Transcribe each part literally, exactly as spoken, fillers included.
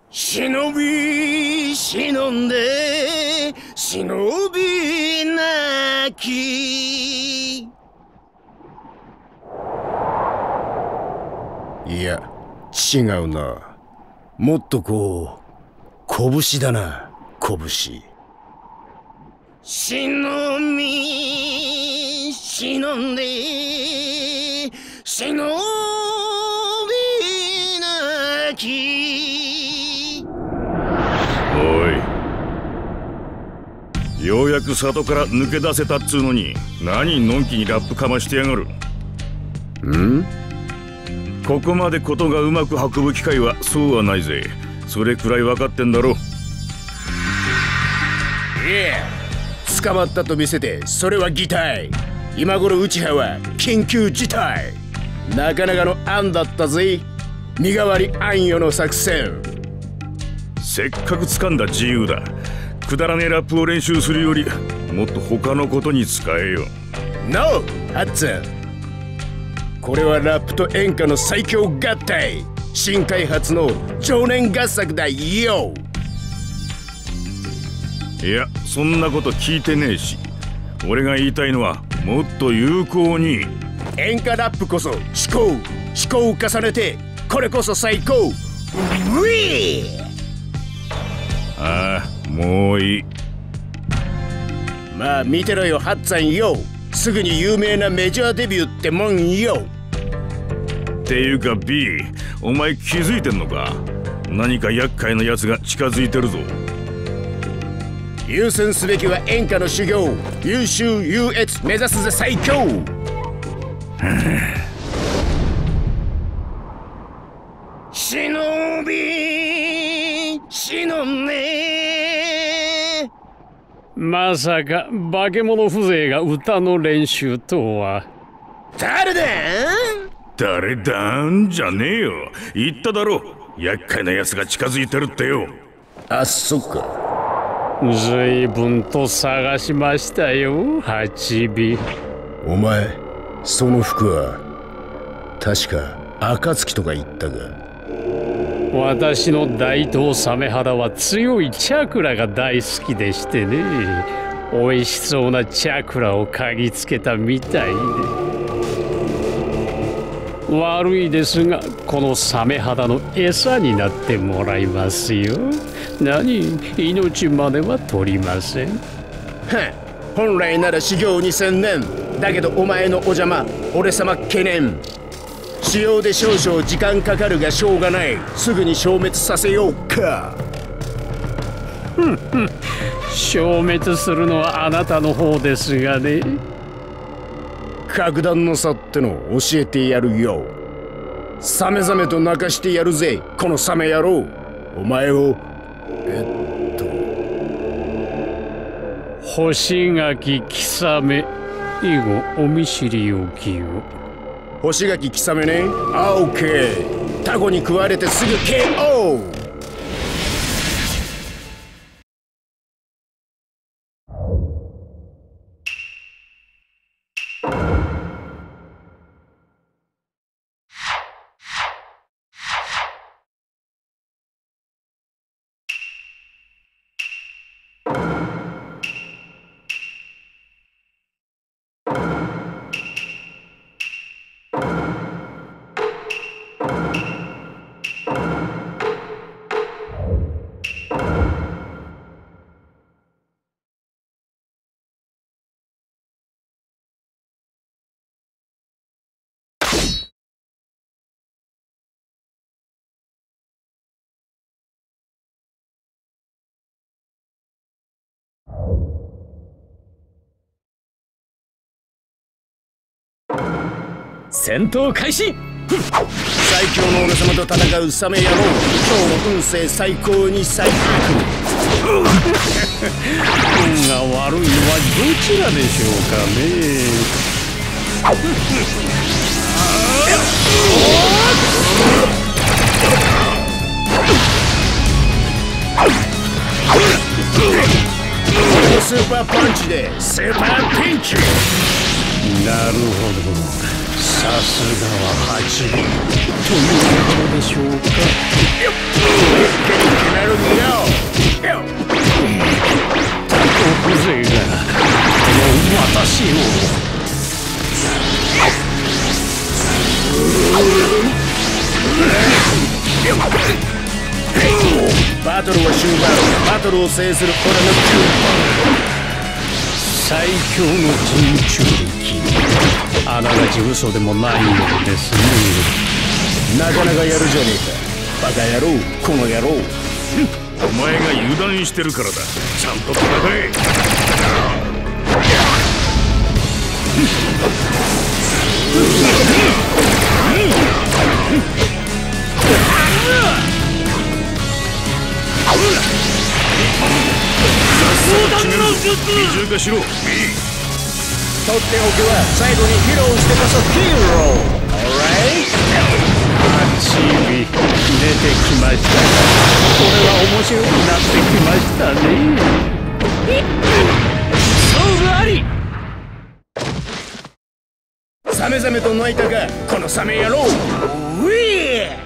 忍び忍んで忍びなき。いや違うな。もっとこう拳だな、拳。忍び忍んで忍びなき。 おい、ようやく里から抜け出せたっつうのに、何のんきにラップかましてやがる。 ん？ ここまでことがうまく運ぶ機会はそうはないぜ。それくらい分かってんだろ。 いや、捕まったと見せてそれは擬態。今頃内葉は緊急事態。なかなかの案だったぜ。身代わり暗夜の作戦。 せっかく掴んだ自由だ。くだらねえラップを練習するよりもっと他のことに使えよ。 ノー、ハッツン。これはラップと演歌の最強合体、新開発の常年合作だよ。 いや、そんなこと聞いてねえし。俺が言いたいのはもっと有効に。 演歌ラップこそ思考思考を重ねて、これこそ最高。ウィー。 ああ、もういい。 まあ見てろよハッツァンよ。すぐに有名なメジャーデビューってもんよ。 っていうか B、 お前気づいてんのか？何か厄介なやつが近づいてるぞ。 優先すべきは演歌の修行。優秀優越目指すぜ最強。忍び忍んで。 まさか化け物風情が歌の練習とは。 誰だ？ 誰だんじゃねえよ。言っただろ、厄介なやつが近づいてるってよ。 あ、そっか。 ずいぶんと探しましたよ、ハチビ。 お前その服は確か暁とか言ったが。 私の大東サメ肌は強いチャクラが大好きでしてね、美味しそうなチャクラを嗅ぎつけたみたいで。悪いですがこのサメ肌の餌になってもらいますよ。何、命までは取りません。 はっ、本来なら修行にせんねんだけど、お前のお邪魔俺様懸念。使用で少々時間かかるがしょうがない。すぐに消滅させようか。 ふんふん、消滅するのはあなたの方ですがね。 格段の差ってのを教えてやるよ。サメザメと泣かしてやるぜこのサメ野郎。お前をえっと干し柿キサメ以後お見知りおきを。 干し柿キサメね。あ、オッケー。タコに食われてすぐ ケーオー。 戦闘開始。 最強の俺様と戦うサメ野郎。今日の運勢最高に最悪。 運が悪いのはどちらでしょうかね。 スーパーパンチでスーパーピンチ。 なるほど、さすがはハチビということでしょうか。 バトルは終盤。バトルを制する俺の最強の人中力。あながち嘘でもないようですね。 なかなかやるじゃねえか。バカ野郎、この野郎。 お前が油断してるからだ。ちゃんと戦え。二重化しろ。 とっておきは最後に披露してこそヒーロー。 チビ出てきました。これは面白くなってきましたね。勝負あり。 サメザメと鳴いたか、このサメ野郎。ウィー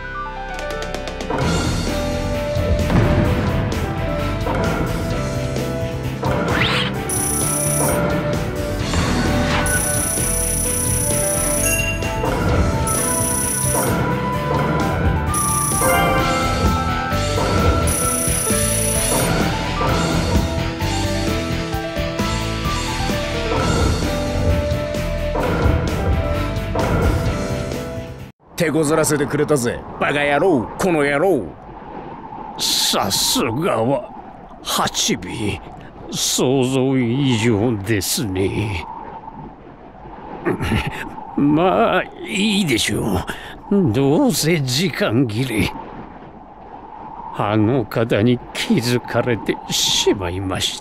手こずらせてくれたぜ、バカ野郎、この野郎。 さすがはハチビ、想像以上ですね。まあいいでしょう。どうせ時間切れ。あの方に気づかれてしまいました。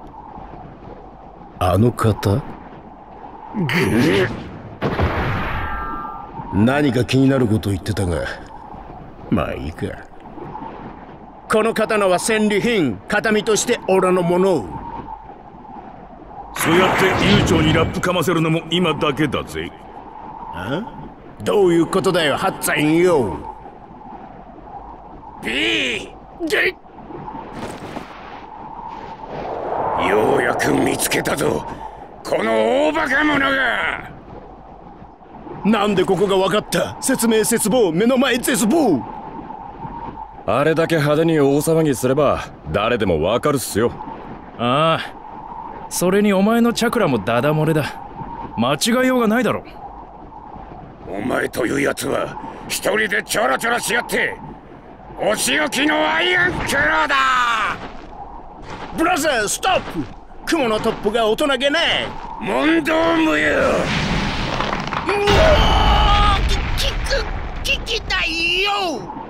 あの方？何か気になること言ってたが、まあいいか。この刀は戦利品、形見として俺のもの。 そうやって悠長にラップかませるのも今だけだぜ。 あ？どういうことだよ、ハッツァインよ。ビーゲッようやく見つけたぞ、この大バカ者が。なんでここが分かった？説明絶望、目の前絶望。 あれだけ派手に大騒ぎすれば誰でも分かるっすよ。 ああ、それにお前のチャクラもダダ漏れだ。間違いようがないだろ。 お前というやつは一人でちょろちょろしやって、お仕置きのアイアンクローだ。ブラザーストップ。雲のトップが大人げない。問答無用。うわー、ききく聞きたいよ。